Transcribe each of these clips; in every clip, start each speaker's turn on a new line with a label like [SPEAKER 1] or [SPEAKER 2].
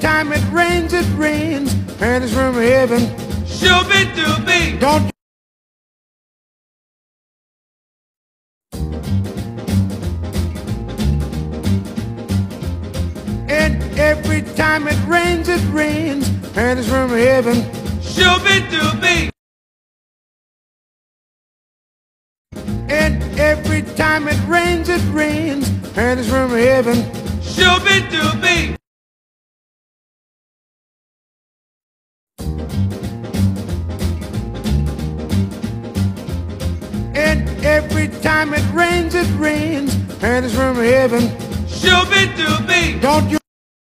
[SPEAKER 1] time it rains, and it's from heaven.
[SPEAKER 2] Shooby-dooby.
[SPEAKER 1] Don't And every time it rains, and it's from heaven.
[SPEAKER 2] Shooby-dooby.
[SPEAKER 1] And every time it rains, and it's from heaven.
[SPEAKER 2] Shooby-dooby.
[SPEAKER 1] And every time it rains, and it's from heaven.
[SPEAKER 2] Shooby-dooby.
[SPEAKER 1] Don't you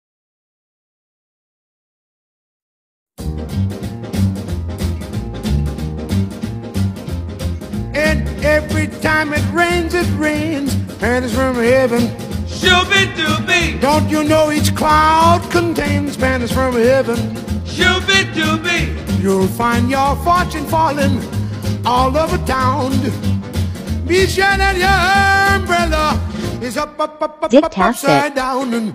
[SPEAKER 1] And every time it rains, and it's from heaven.
[SPEAKER 2] Shooby-dooby.
[SPEAKER 1] Don't you know each cloud contains Spanish from heaven?
[SPEAKER 2] Shooby-dooby.
[SPEAKER 1] You'll find your fortune falling all over town. Be sure that your umbrella is up, upside down. And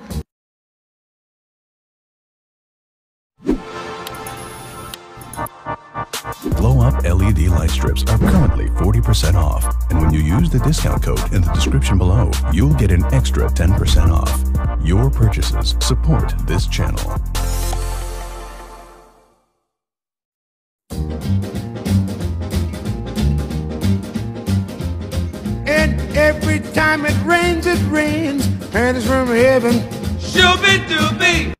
[SPEAKER 3] Blow-up LED light strips are currently 40% off, and when you use the discount code in the description below, you'll get an extra 10% off. Your purchases support this channel.
[SPEAKER 1] And every time it rains, and it's from heaven.
[SPEAKER 2] Shooby-dooby.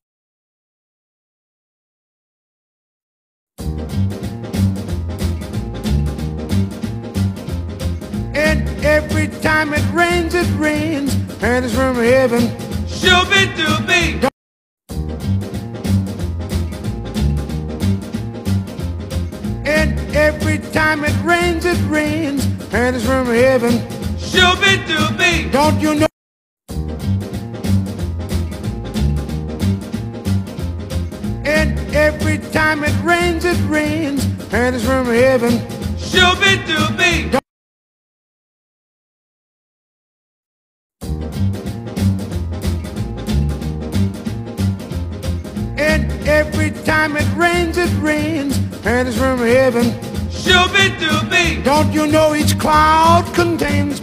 [SPEAKER 1] And every time it rains, and it's from heaven.
[SPEAKER 2] Shooby-dooby.
[SPEAKER 1] And every time it rains, and it's from heaven.
[SPEAKER 2] Shooby-dooby.
[SPEAKER 1] Don't you know? And every time it rains, and it's from heaven.
[SPEAKER 2] Shooby-dooby.
[SPEAKER 1] And every time it rains, and it's from heaven.
[SPEAKER 2] Shooby-dooby.
[SPEAKER 1] Don't you know each cloud contains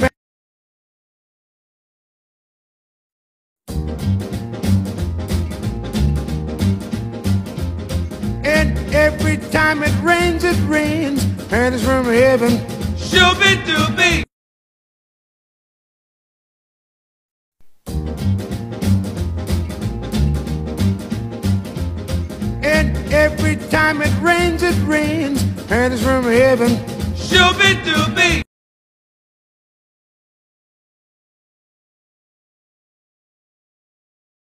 [SPEAKER 1] And every time it rains, and it's from heaven.
[SPEAKER 2] Shooby-dooby.
[SPEAKER 1] And every time it rains, and it's from heaven.
[SPEAKER 2] Shooby-dooby.